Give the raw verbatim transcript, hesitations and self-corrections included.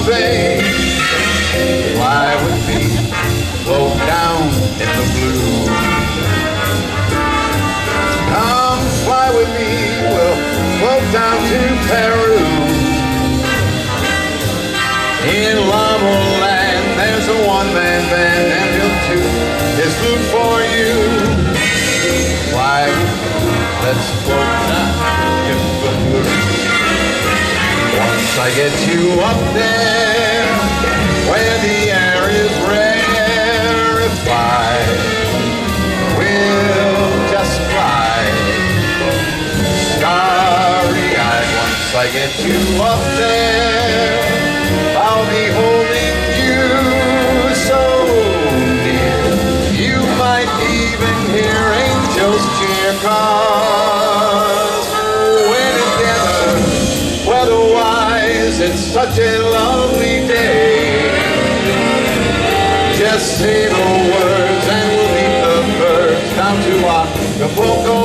say, fly with me, float down in the blue. Come fly with me, we'll float down to Peru. In Llama Land, there's a one-man band, and he'll toot his flute for you. Fly with me, let's float down in the blue. Once I get you up there, where the air is rarefied, we'll just fly, starry-eyed. Once I get you up there, I'll be holding you so near, you might even hear angels cheer, 'cause we're together, weather-wise, it's such a lovely day. Just say the words and we'll leave the birds down to Acapulco.